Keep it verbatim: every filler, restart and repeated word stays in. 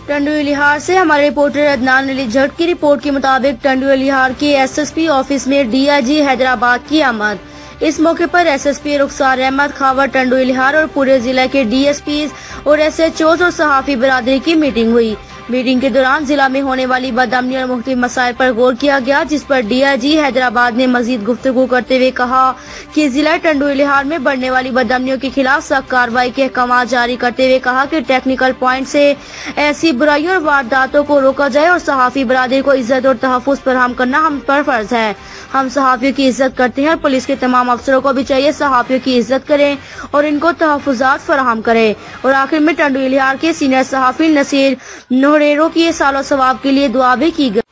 टंडोई लिहार से हमारे रिपोर्टर अदनान अली जट की रिपोर्ट के मुताबिक टंडोई लिहार के एसएसपी ऑफिस में डीआईजी हैदराबाद की आमद। इस मौके पर एसएसपी रुखसार अहमद खावर, टंडोई लिहार और पूरे जिला के डीएसपी और एसएचओज और सहाफी बरादरी की मीटिंग हुई। मीटिंग के दौरान जिला में होने वाली बदअमनी और मुख्तलिफ मसाइल पर गौर किया गया, जिस पर डीआईजी हैदराबाद ने मजीद गुफ्तगू करते हुए कहा कि जिला टंडोई लिहार में बढ़ने वाली बदअमनियों के खिलाफ सख्त कार्रवाई के अहकाम जारी करते हुए कहा कि टेक्निकल पॉइंट से ऐसी बुराइयों और वारदातों को रोका जाए और सहाफी बरादरी को इज्जत और तहफ़्फ़ुज़ फराहम करना हम पर फर्ज है। हम सहाफियों की इज्जत करते हैं और पुलिस के तमाम अफसरों को भी चाहिए सहाफियों की इज्जत करें और इनको तहफ़्फ़ुज़ात फराहम करें। और आखिर में टंडोई लिहार के सीनियर सहाफी नसीर नोरेरो की सालो सवाब के लिए दुआ भी की गई।